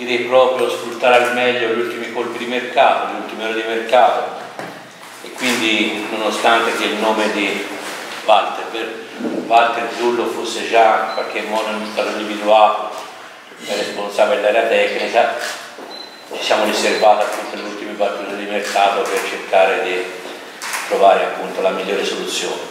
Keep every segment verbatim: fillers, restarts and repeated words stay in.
vede proprio sfruttare al meglio gli ultimi colpi di mercato, le ultime ore di mercato, e quindi nonostante che il nome di Walter, Walter Zullo fosse già in qualche modo stato individuato come responsabile dell'area tecnica, ci siamo riservati appunto le ultime battute di mercato per cercare di trovare appunto la migliore soluzione.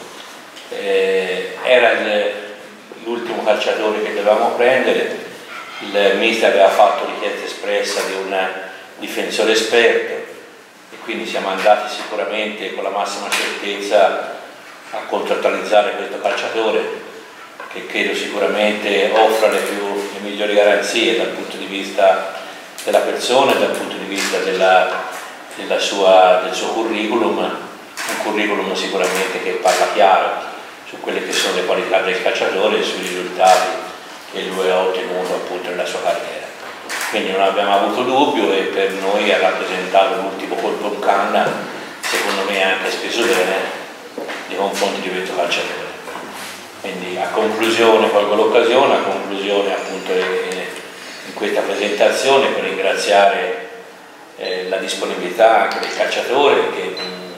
Eh, era l'ultimo calciatore che dovevamo prendere, il mister aveva fatto richiesta espressa di un difensore esperto e quindi siamo andati sicuramente con la massima certezza a contrattualizzare questo calciatore, che credo sicuramente offra le, più, le migliori garanzie dal punto di vista della persona e dal punto di vista della, della sua, del suo curriculum, un curriculum sicuramente che parla chiaro su quelle che sono le qualità del calciatore e sui risultati che lui ha ottenuto appunto nella sua carriera. Quindi non abbiamo avuto dubbio e per noi ha rappresentato l'ultimo colpo in canna, secondo me anche speso bene, nei confronti di questo calciatore. Quindi a conclusione, colgo l'occasione, a conclusione appunto in questa presentazione per ringraziare eh, la disponibilità anche del calciatore che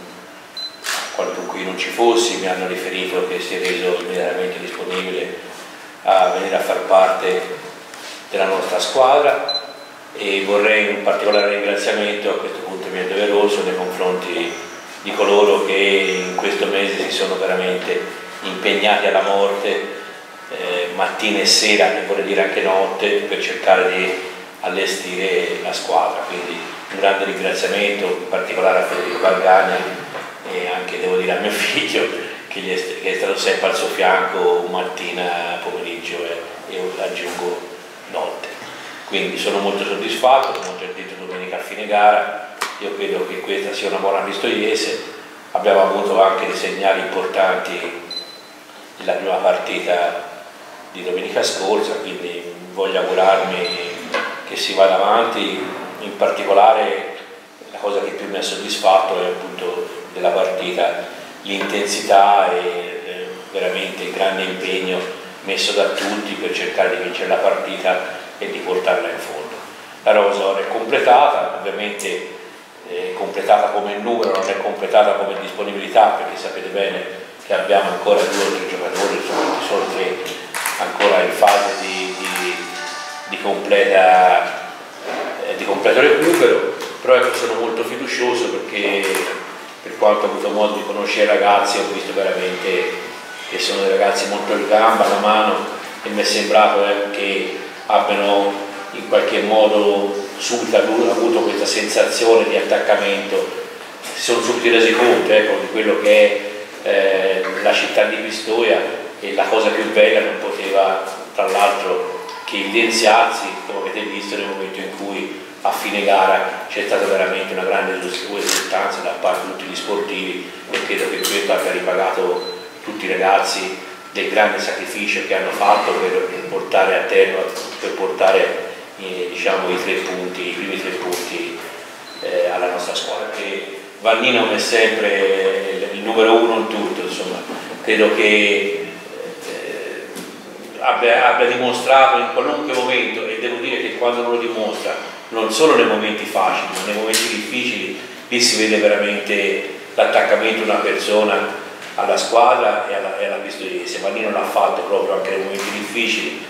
mh, quando qui non ci fossi mi hanno riferito che si è reso immediatamente disponibile a venire a far parte della nostra squadra, e vorrei un particolare ringraziamento, a questo punto mi è doveroso, nei confronti di coloro che in questo mese si sono veramente impegnati alla morte, eh, mattina e sera, e vorrei dire anche notte, per cercare di allestire la squadra. Quindi un grande ringraziamento in particolare a Federico Valgagna e anche, devo dire, a mio figlio che, gli è, che è stato sempre al suo fianco mattina, pomeriggio e, e aggiungo notte. Quindi sono molto soddisfatto, come ho già detto domenica a fine gara. Io credo che questa sia una buona Pistoiese. Abbiamo avuto anche dei segnali importanti nella prima partita di domenica scorsa, quindi voglio augurarmi che si vada avanti. In particolare la cosa che più mi ha soddisfatto è appunto della partita l'intensità e eh, veramente il grande impegno messo da tutti per cercare di vincere la partita e di portarla in fondo. La rosa ora è completata, ovviamente è completata come numero, non è completata come disponibilità, perché sapete bene che abbiamo ancora due o tre giocatori, insomma ci sono tre ancora in fase di, di, di, completa, eh, di completo recupero, però ecco, sono molto fiducioso perché per quanto ho avuto modo di conoscere i ragazzi ho visto veramente che sono dei ragazzi molto in gamba, alla mano, e mi è sembrato eh, che abbiano in qualche modo subito avuto questa sensazione di attaccamento, si sono subito resi conto ecco, di quello che è eh, la città di Pistoia, e la cosa più bella non poteva tra l'altro che evidenziarsi, come avete visto, nel momento in cui a fine gara c'è stata veramente una grande esultanza da parte di tutti gli sportivi, e credo che questo abbia ripagato tutti i ragazzi del grande sacrificio che hanno fatto per portare a terra, per portare eh, diciamo, i tre punti, i primi tre punti eh, alla nostra squadra. Che Vannino è sempre il, il numero uno in tutto, insomma, credo che eh, abbia, abbia dimostrato in qualunque momento, e devo dire che quando non lo dimostra, non solo nei momenti facili, ma nei momenti difficili, lì si vede veramente l'attaccamento di una persona alla squadra e alla, e alla Pistoiese. Vannino l'ha fatto proprio anche nei momenti difficili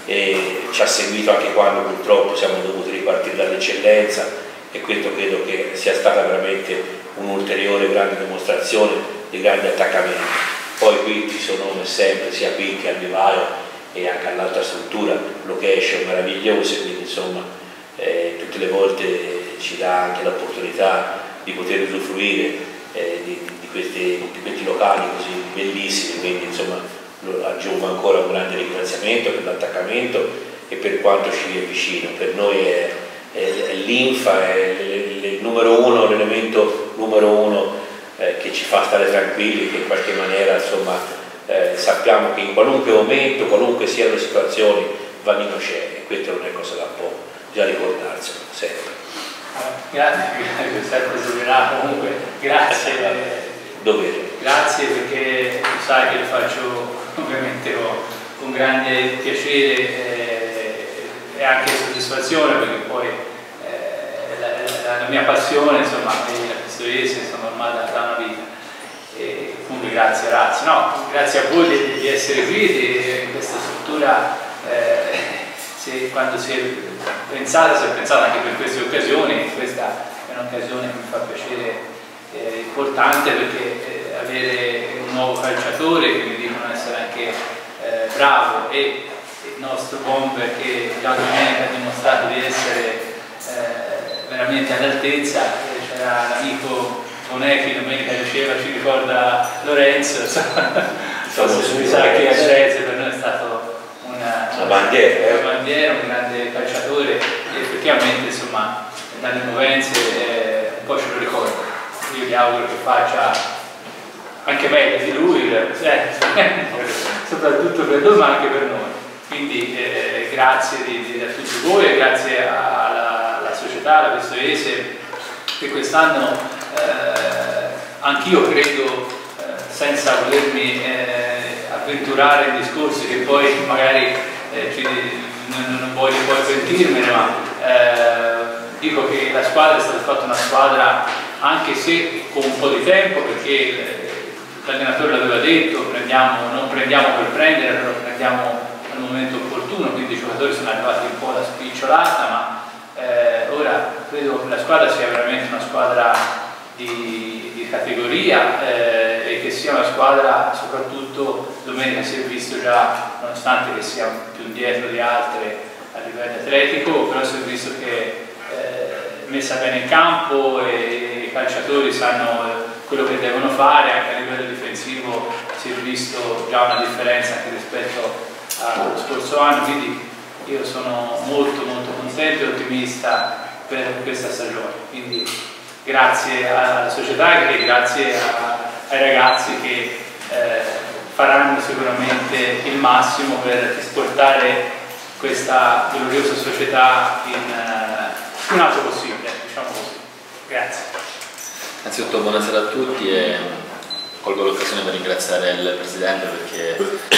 e ci ha seguito anche quando purtroppo siamo dovuti ripartire dall'eccellenza, e questo credo che sia stata veramente un'ulteriore grande dimostrazione di grande attaccamento. Poi qui ci sono come sempre sia qui che al vivaio e anche all'altra struttura location meravigliose, quindi insomma eh, tutte le volte ci dà anche l'opportunità di poter usufruire eh, di, di, questi, di questi locali così bellissimi, quindi insomma aggiungo ancora un grande ringraziamento per l'attaccamento e per quanto ci è vicino. Per noi è, è, è l'infa, è il numero uno, l'elemento numero uno eh, che ci fa stare tranquilli, che in qualche maniera insomma eh, sappiamo che in qualunque momento, qualunque siano le situazioni, Vannino c'è, e questo non è cosa da poco, bisogna ricordarselo sempre. Grazie, grazie, sempre sovranato, comunque grazie. Dovere. Grazie, perché sai che lo faccio ovviamente con, con grande piacere eh, e anche soddisfazione perché poi eh, la, la, la mia passione, insomma, la Pistoiese, insomma, ormai da, da una vita. E comunque grazie a Razzi, no, grazie a voi di, di essere qui, di, in questa struttura, eh, se, quando si è pensata, si è pensata anche per queste occasioni, questa è un'occasione che mi fa piacere, eh, importante perché eh, avere un nuovo calciatore che mi dicono essere anche eh, bravo e il nostro bomber che già domenica ha dimostrato di essere eh, veramente all'altezza, c'era l'amico Bonechi domenica diceva, ci ricorda Lorenzo, non so se mi sa che a Cerese per noi è stato una, una, bandiera, una bandiera, un grande calciatore e effettivamente insomma dalle movenze eh, un po' ce lo ricordo. Io gli auguro che faccia anche meglio di lui, eh, soprattutto per lui ma anche per noi. Quindi eh, grazie di, di, a tutti voi e grazie alla, alla società, alla Pistoiese, che quest'anno eh, anch'io credo, eh, senza volermi eh, avventurare in discorsi che poi magari eh, ci, non, non voglio poi pentirmene, ma eh, dico che la squadra è stata fatta una squadra anche se con un po' di tempo, perché l'allenatore l'aveva detto, prendiamo, non prendiamo per prendere, lo prendiamo al momento opportuno, quindi i giocatori sono arrivati un po' alla spicciolata, ma eh, ora credo che la squadra sia veramente una squadra di, di categoria eh, e che sia una squadra, soprattutto domenica si è visto già, nonostante che sia più indietro di altre a livello atletico, però si è visto che eh, messa bene in campo e i calciatori sanno quello che devono fare, anche a livello difensivo si è visto già una differenza anche rispetto allo scorso anno, quindi io sono molto molto contento e ottimista per questa stagione, quindi grazie alla società e grazie a, ai ragazzi che eh, faranno sicuramente il massimo per esportare questa gloriosa società in uh, più in alto possibile, diciamo così. Grazie. Innanzitutto buonasera a tutti e colgo l'occasione per ringraziare il Presidente perché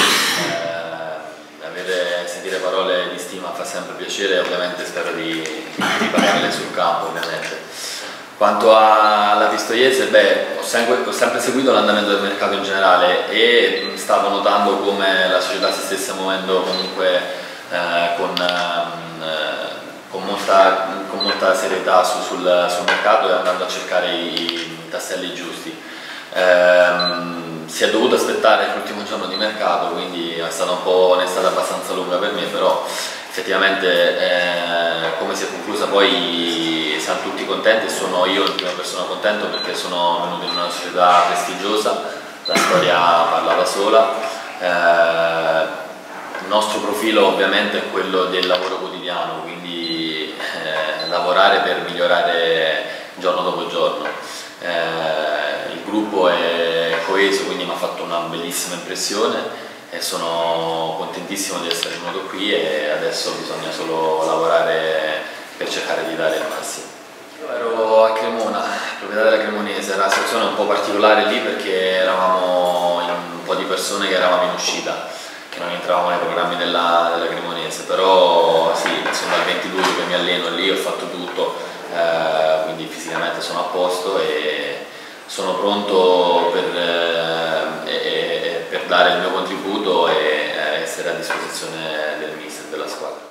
eh, avere, sentire parole di stima fa sempre piacere e ovviamente spero di, di parlarle sul campo ovviamente. Quanto alla Pistoiese, beh, ho sempre, ho sempre seguito l'andamento del mercato in generale e stavo notando come la società si stesse muovendo comunque eh, con, eh, con, molta, con molta serietà su, sul, sul mercato e andando a cercare i, i tasselli giusti. Eh, si è dovuto aspettare l'ultimo giorno di mercato, quindi è stata un po' un'estate abbastanza lunga per me, però effettivamente eh, come si è conclusa poi siamo tutti contenti e sono io in prima persona contento perché sono venuto in una società prestigiosa, la storia parla da sola, eh, il nostro profilo ovviamente è quello del lavoro quotidiano, quindi eh, lavorare per migliorare giorno dopo giorno. Eh, il gruppo è coeso, quindi mi ha fatto una bellissima impressione e sono contentissimo di essere venuto qui e adesso bisogna solo lavorare per cercare di dare il massimo. Io ero a Cremona, proprietà della Cremonese, era una situazione un po' particolare lì perché eravamo un po' di persone che eravamo in uscita, che non entravamo nei programmi della, della Cremonese, però sì, sono dal venti luglio che mi alleno lì, ho fatto tutto, eh, quindi fisicamente sono a posto e sono pronto per, eh, e, per dare il mio contributo e essere a disposizione del mister della squadra.